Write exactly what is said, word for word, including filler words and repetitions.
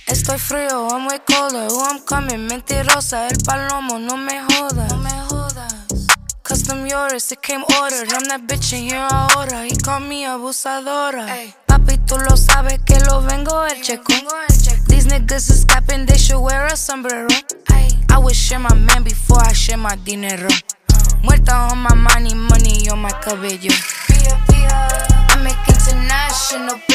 Estoy frío, I'm way colder. Who I'm coming, mentirosa. El palomo, no me jodas. No me jodas. Custom yours, it came ordered. I'm that bitch in here ahora. He called me abusadora. Ay. Papi, tú lo sabes que lo vengo el checo. These niggas is capping, they should wear a sombrero. Ay. I would share my man before I share my dinero. Muerta on my money, money on my cabello. I make international